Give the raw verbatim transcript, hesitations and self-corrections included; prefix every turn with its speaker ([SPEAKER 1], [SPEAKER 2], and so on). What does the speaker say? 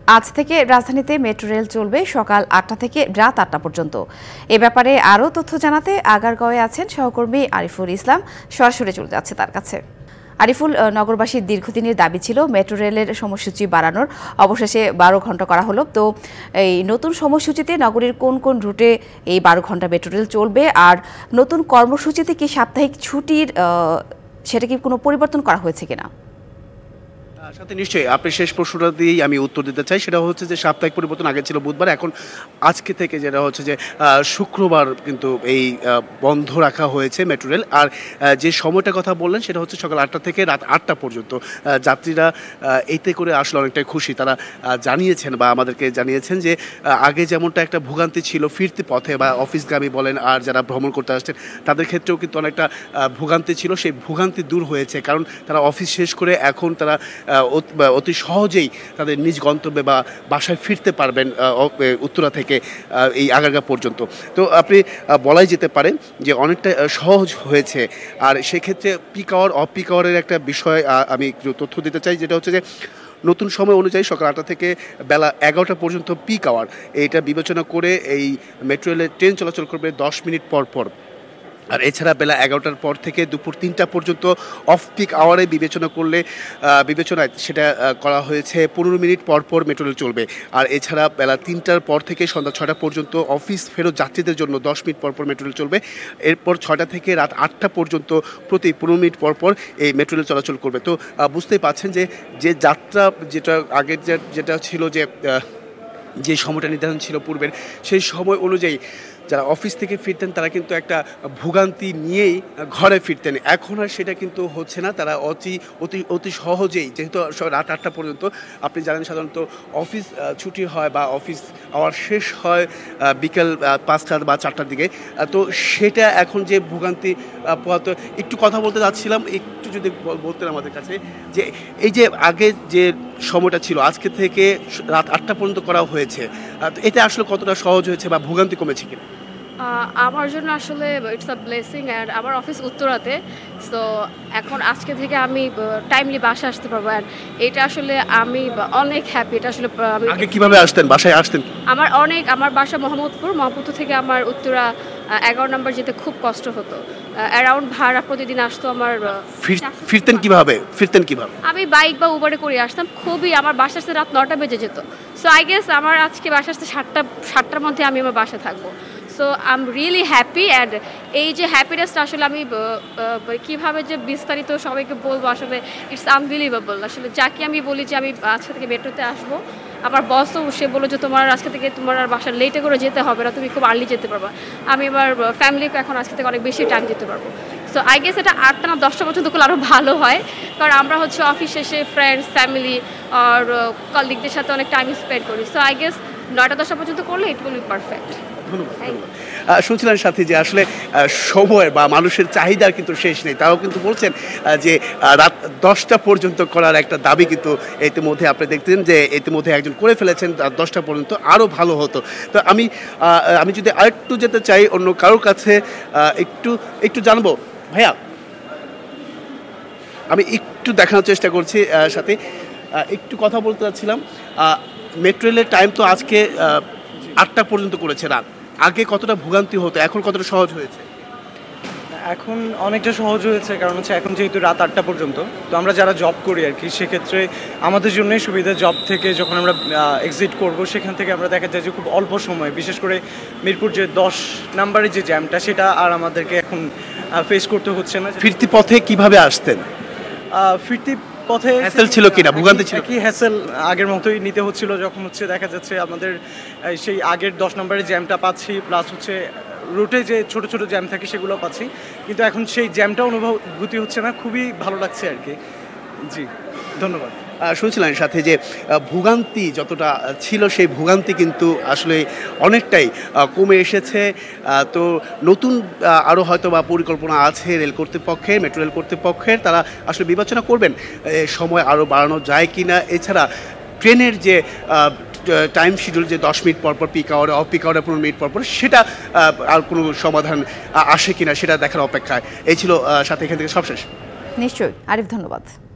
[SPEAKER 1] আজ থেকে রাজধানীতে মেট্রো রেল চলবে সকাল আটটা থেকে রাত আটটা পর্যন্ত। এ ব্যাপারে আরও তথ্য জানাতে আগারগাঁওয়ে আছেন সহকর্মী আরিফুল ইসলাম। সরাসরি চলে যাচ্ছে তার কাছে। আরিফুল, নগরবাসীর দীর্ঘদিনের দাবি ছিল মেট্রো রেলের সময়সূচি বাড়ানোর, অবশেষে বারো ঘন্টা করা হলো। তো এই নতুন সময়সূচিতে নগরীর কোন কোন রুটে এই বারো ঘন্টা মেট্রো রেল চলবে, আর নতুন কর্মসূচিতে কি সাপ্তাহিক ছুটির সেটা কি কোনো পরিবর্তন করা হয়েছে কিনা?
[SPEAKER 2] সাথে নিশ্চয়ই আপনি শেষ প্রশ্নটা দিয়েই আমি উত্তর দিতে চাই। সেটা হচ্ছে যে সাপ্তাহিক পরিবর্তন আগে ছিল বুধবার, এখন আজকে থেকে যেটা হচ্ছে যে শুক্রবার কিন্তু এই বন্ধ রাখা হয়েছে মেট্রো রেল। আর যে সময়টার কথা বললেন সেটা হচ্ছে সকাল আটটা থেকে রাত আটটা পর্যন্ত। যাত্রীরা এতে করে আসলে অনেকটাই খুশি। তারা জানিয়েছেন বা আমাদেরকে জানিয়েছেন যে আগে যেমনটা একটা ভোগান্তি ছিল ফিরতি পথে বা অফিসগামী বলেন আর যারা ভ্রমণ করতে আসছেন তাদের ক্ষেত্রেও কিন্তু অনেকটা ভোগান্তি ছিল, সেই ভোগান্তি দূর হয়েছে। কারণ তারা অফিস শেষ করে এখন তারা অতি সহজেই তাদের নিজ গন্তব্যে বা বাসায় ফিরতে পারবেন উত্তরা থেকে এই আগারগাঁ পর্যন্ত। তো আপনি বলাই যেতে পারে যে অনেকটা সহজ হয়েছে। আর সেক্ষেত্রে পিক আওয়ার অফ পিক আওয়ারের একটা বিষয় আমি একটু তথ্য দিতে চাই, যেটা হচ্ছে যে নতুন সময় অনুযায়ী সকাল আটটা থেকে বেলা এগারোটা পর্যন্ত পিক আওয়ার, এইটা বিবেচনা করে এই মেট্রো রেলের ট্রেন চলাচল করবে দশ মিনিট পর পর। আর এছাড়া বেলা এগারোটার পর থেকে দুপুর তিনটা পর্যন্ত অফ পিক আওয়ারে বিবেচনা করলে বিবেচনায় সেটা করা হয়েছে পনেরো মিনিট পর পর মেট্রো রেল চলবে। আর এছাড়া বেলা তিনটার পর থেকে সন্ধ্যা ছটা পর্যন্ত অফিস ফেরত যাত্রীদের জন্য দশ মিনিট পর পর মেট্রো রেল চলবে। এরপর ছটা থেকে রাত আটটা পর্যন্ত প্রতি পনেরো মিনিট পর পর এই মেট্রো রেল চলাচল করবে। তো বুঝতেই পারছেন যে যে যাত্রা যেটা আগের যেটা ছিল যে যে সময়টা নির্ধারণ ছিল পূর্বের, সেই সময় অনুযায়ী যারা অফিস থেকে ফিরতেন তারা কিন্তু একটা ভোগান্তি নিয়েই ঘরে ফিরতেন। এখন আর সেটা কিন্তু হচ্ছে না। তারা অতি অতি অতি সহজেই, যেহেতু রাত আটটা পর্যন্ত আপনি জানেন সাধারণত অফিস ছুটি হয় বা অফিস আওয়ার শেষ হয় বিকেল পাঁচটা বা চারটার দিকে, তো সেটা এখন যে ভোগান্তি পোহাতে একটু কথা বলতে যাচ্ছিলাম, একটু যদি বলতেন আমাদের কাছে যে এই যে আগে যে সময়টা ছিল আজকে থেকে রাত আটটা পর্যন্ত করা হয়েছে, এটা আসলে কতটা সহজ হয়েছে বা ভোগান্তি কমেছে কিনা?
[SPEAKER 3] আমার জন্য আসলে ইটস আ ব্লেসিং। অ্যান্ড আমার অফিস উত্তরাতে, সো এখন আজকে থেকে আমি টাইমলি বাসায় আসতে পারবো। অ্যান্ড এটা আসলে আমি অনেক হ্যাপি। এটা আসলে আমি
[SPEAKER 2] আগে কিভাবে আসতেন, বাসায় আসতেন?
[SPEAKER 3] আমার অনেক আমার বাসা মোহাম্মদপুর মোহাম্মদপুর থেকে আমার উত্তরা এগারো নম্বর যেতে খুব কষ্ট হতো। অ্যারাউন্ড ভাড়া প্রতিদিন আসতো আমার।
[SPEAKER 2] ফিরতেন কিভাবে ফিরতেন কিভাবে
[SPEAKER 3] আমি বাইক বা উবারে করে আসতাম। খুবই আমার বাসা আসতে রাত নটা বেজে যেত। সো আই গেস আমার আজকে বাসা আসতে সাতটা সাতটার মধ্যে আমি আমার বাসায় থাকবো। So I am really happy. And এই যে হ্যাপিনেসটা আসলে আমি কীভাবে যে বিস্তারিত সবাইকে বলবো, আসলে ইটস আনবিলিভেবল। আসলে যাকে আমি বলি যে আমি আজকে থেকে মেট্রোতে আসবো, আমার বসও সে বললো যে তোমার আজকে থেকে তোমার আর বাসার লেটে করে যেতে হবে না, তুমি খুব আর্লি যেতে পারবা। আমি আমার ফ্যামিলিকে এখন আজকে থেকে অনেক বেশি টাইম দিতে পারবো। সো আই গেস এটা আটটা না দশটা পর্যন্ত করলে আরও ভালো হয়, কারণ আমরা হচ্ছে অফিস শেষে ফ্রেন্ডস ফ্যামিলি আর কলিগদের সাথে অনেক টাইম স্পেন্ড করি। সো আই গেস নয়টা দশটা পর্যন্ত করলে ইট উইল বি পারফেক্ট।
[SPEAKER 2] শুনছিলেন সাথে যে আসলে সময় বা মানুষের চাহিদার কিন্তু শেষ নেই। তাও কিন্তু বলছেন যে রাত দশটা পর্যন্ত করার একটা দাবি কিন্তু ইতিমধ্যে আপনি দেখতেন যে ইতিমধ্যে একজন করে ফেলেছেন, রাত দশটা পর্যন্ত আরও ভালো হতো। তো আমি আমি যদি আরেকটু যেতে চাই অন্য কারোর কাছে, একটু একটু জানবো ভাইয়া, আমি একটু দেখানোর চেষ্টা করছি সাথে একটু কথা বলতে চাচ্ছিলাম। মেট্রো রেলের টাইম তো আজকে আটটা পর্যন্ত করেছে রাত, আগে কতটা ভোগান্তি হতো, এখন কতটা সহজ হয়েছে?
[SPEAKER 4] এখন অনেকটা সহজ হয়েছে, কারণ হচ্ছে এখন যেহেতু রাত আটটা পর্যন্ত, তো আমরা যারা জব করি আর কি, সেক্ষেত্রে আমাদের জন্যই সুবিধা। জব থেকে যখন আমরা এক্সিট করব সেখান থেকে আমরা দেখা যায় যে খুব অল্প সময়, বিশেষ করে মিরপুর যে দশ নাম্বারের যে জ্যামটা, সেটা আর আমাদেরকে এখন ফেস করতে হচ্ছে না।
[SPEAKER 2] ফিরতি পথে কিভাবে আসতেন?
[SPEAKER 4] ফিরতি পথে
[SPEAKER 2] হ্যাসেল ছিল কিনা, ভোগান্তি ছিল
[SPEAKER 4] কি? হ্যাসেল আগের মতোই নিতে হচ্ছিল, যখন হচ্ছে দেখা যাচ্ছে আমাদের সেই আগের দশ নম্বরের জ্যামটা পাচ্ছি, প্লাস হচ্ছে রুটে যে ছোট ছোট জ্যাম থাকে সেগুলো পাচ্ছি, কিন্তু এখন সেই জ্যামটা অনুভূতি হচ্ছে না। খুবই ভালো লাগছে আর কি। জি, ধন্যবাদ।
[SPEAKER 2] শুনছিলেন সাথে যে ভোগান্তি যতটা ছিল সেই ভোগান্তি কিন্তু আসলে অনেকটাই কমে এসেছে। তো নতুন আরও হয়তো বা পরিকল্পনা আছে রেল কর্তৃপক্ষের, মেট্রো রেল কর্তৃপক্ষের, তারা আসলে বিবেচনা করবেন সময় আরও বাড়ানো যায় কি না। এছাড়া ট্রেনের যে টাইম শিডিউল যে দশ মিনিট পরপর পিক আওয়ারে অফ পিক আওয়ারে পনেরো মিনিট পরপর, সেটা আর কোনো সমাধান আসে কিনা সেটা দেখার অপেক্ষায়। এই ছিল সাথে এখান থেকে সবশেষ।
[SPEAKER 1] নিশ্চয়ই আরিফ, ধন্যবাদ।